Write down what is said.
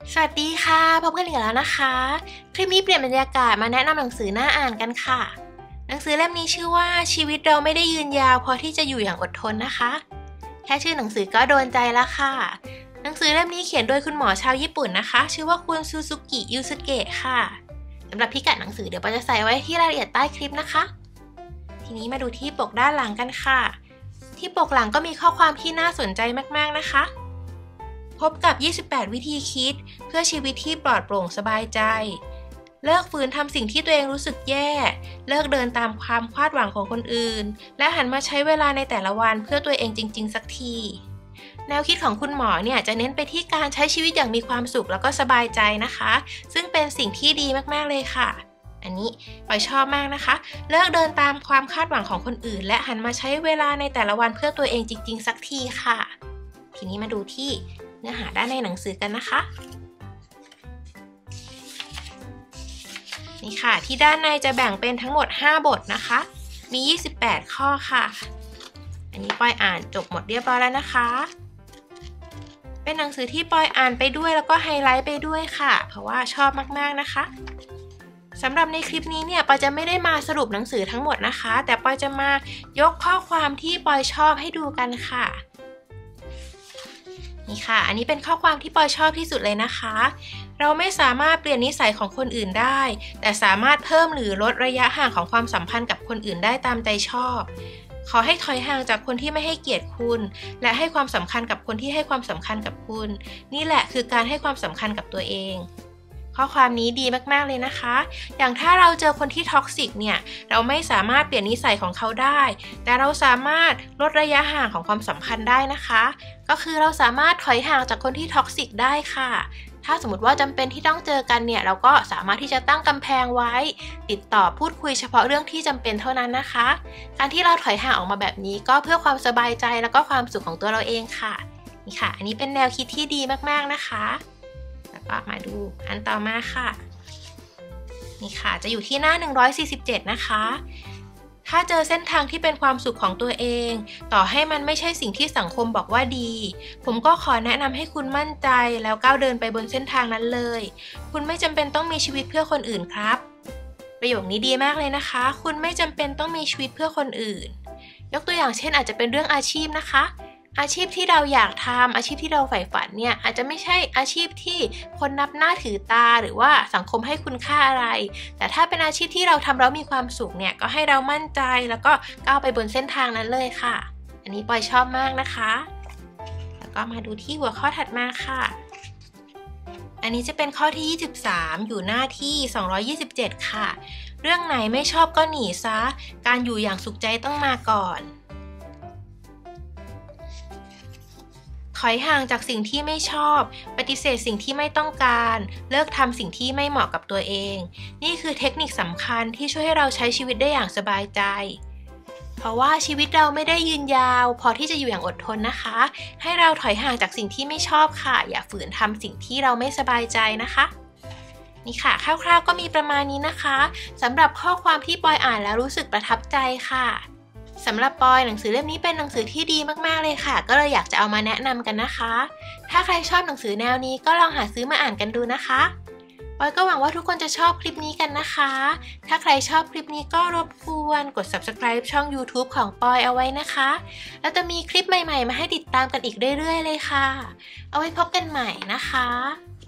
สวัสดีค่ะพบกันอีกแล้วนะคะคลิปนี้เปลี่ยนบรรยากาศมาแนะนำหนังสือน่าอ่านกันค่ะหนังสือเล่มนี้ชื่อว่าชีวิตเราไม่ได้ยืนยาวพอที่จะอยู่อย่างอดทนนะคะแค่ชื่อหนังสือก็โดนใจแล้วค่ะหนังสือเล่มนี้เขียนโดยคุณหมอชาวญี่ปุ่นนะคะชื่อว่าคุณซูซูกิยูสุเกะค่ะสำหรับพิกัดหนังสือเดี๋ยวปอจะใส่ไว้ที่รายละเอียดใต้คลิปนะคะทีนี้มาดูที่ปกด้านหลังกันค่ะที่ปกหลังก็มีข้อความที่น่าสนใจมากๆนะคะพบกับ28วิธีคิดเพื่อชีวิตที่ปลอดโปร่งสบายใจเลิกฝืนทำสิ่งที่ตัวเองรู้สึกแย่เลิกเดินตามความคาดหวังของคนอื่นและหันมาใช้เวลาในแต่ละวันเพื่อตัวเองจริงๆสักทีแนวคิดของคุณหมอเนี่ยจะเน้นไปที่การใช้ชีวิตอย่างมีความสุขแล้วก็สบายใจนะคะซึ่งเป็นสิ่งที่ดีมากๆเลยค่ะอันนี้ปอยชอบมากนะคะเลิกเดินตามความคาดหวังของคนอื่นและหันมาใช้เวลาในแต่ละวันเพื่อตัวเองจริงๆสักทีค่ะทีนี้มาดูที่เนื้อหาด้านในหนังสือกันนะคะนี่ค่ะที่ด้านในจะแบ่งเป็นทั้งหมด5บทนะคะมี28ข้อค่ะอันนี้ปอยอ่านจบหมดเรียบร้อยแล้วนะคะเป็นหนังสือที่ปอยอ่านไปด้วยแล้วก็ไฮไลท์ไปด้วยค่ะเพราะว่าชอบมากๆนะคะสำหรับในคลิปนี้เนี่ยปอยจะไม่ได้มาสรุปหนังสือทั้งหมดนะคะแต่ปอยจะมายกข้อความที่ปอยชอบให้ดูกันค่ะนี่ค่ะอันนี้เป็นข้อความที่ปอยชอบที่สุดเลยนะคะเราไม่สามารถเปลี่ยนนิสัยของคนอื่นได้แต่สามารถเพิ่มหรือลดระยะห่างของความสัมพันธ์กับคนอื่นได้ตามใจชอบขอให้ถอยห่างจากคนที่ไม่ให้เกียรติคุณและให้ความสำคัญกับคนที่ให้ความสำคัญกับคุณนี่แหละคือการให้ความสำคัญกับตัวเองข้อความนี้ดีมากๆเลยนะคะอย่างถ้าเราเจอคนที่ท็อกซิกเนี่ยเราไม่สามารถเปลี่ยนนิสัยของเขาได้แต่เราสามารถลดระยะห่างของความสัมพันธ์ได้นะคะก็คือเราสามารถถอยห่างจากคนที่ท็อกซิกได้ค่ะถ้าสมมติว่าจำเป็นที่ต้องเจอกันเนี่ยเราก็สามารถที่จะตั้งกำแพงไว้ติดต่อพูดคุยเฉพาะเรื่องที่จำเป็นเท่านั้นนะคะการที่เราถอยห่างออกมาแบบนี้ก็เพื่อความสบายใจแล้วก็ความสุขของตัวเราเองค่ะนี่ค่ะอันนี้เป็นแนวคิดที่ดีมากๆนะคะแล้วก็มาดูอันต่อมาค่ะนี่ค่ะจะอยู่ที่หน้า147นะคะถ้าเจอเส้นทางที่เป็นความสุขของตัวเองต่อให้มันไม่ใช่สิ่งที่สังคมบอกว่าดีผมก็ขอแนะนำให้คุณมั่นใจแล้วก้าวเดินไปบนเส้นทางนั้นเลยคุณไม่จำเป็นต้องมีชีวิตเพื่อคนอื่นครับประโยคนี้ดีมากเลยนะคะคุณไม่จำเป็นต้องมีชีวิตเพื่อคนอื่นยกตัวอย่างเช่นอาจจะเป็นเรื่องอาชีพนะคะอาชีพที่เราอยากทำอาชีพที่เราใฝ่ฝันเนี่ยอาจจะไม่ใช่อาชีพที่คนนับหน้าถือตาหรือว่าสังคมให้คุณค่าอะไรแต่ถ้าเป็นอาชีพที่เราทำแล้วมีความสุขเนี่ยก็ให้เรามั่นใจแล้วก็ก้าวไปบนเส้นทางนั้นเลยค่ะอันนี้ปอยชอบมากนะคะแล้วก็มาดูที่หัวข้อถัดมาค่ะอันนี้จะเป็นข้อที่23อยู่หน้าที่227ค่ะเรื่องไหนไม่ชอบก็หนีซะการอยู่อย่างสุขใจต้องมาก่อนถอยห่างจากสิ่งที่ไม่ชอบปฏิเสธสิ่งที่ไม่ต้องการเลิกทำสิ่งที่ไม่เหมาะกับตัวเองนี่คือเทคนิคสำคัญที่ช่วยให้เราใช้ชีวิตได้อย่างสบายใจเพราะว่าชีวิตเราไม่ได้ยืนยาวพอที่จะอยู่อย่างอดทนนะคะให้เราถอยห่างจากสิ่งที่ไม่ชอบค่ะอย่าฝืนทำสิ่งที่เราไม่สบายใจนะคะนี่ค่ะคร่าวๆก็มีประมาณนี้นะคะสำหรับข้อความที่ปอยอ่านแล้วรู้สึกประทับใจค่ะสำหรับปอยหนังสือเล่มนี้เป็นหนังสือที่ดีมากๆเลยค่ะก็เลยอยากจะเอามาแนะนำกันนะคะถ้าใครชอบหนังสือแนวนี้ก็ลองหาซื้อมาอ่านกันดูนะคะปอยก็หวังว่าทุกคนจะชอบคลิปนี้กันนะคะถ้าใครชอบคลิปนี้ก็รบกวนกด Subscribe ช่อง YouTube ของปอยเอาไว้นะคะแล้วจะมีคลิปใหม่ๆมาให้ติดตามกันอีกเรื่อยๆเลยค่ะเอาไว้พบกันใหม่นะคะ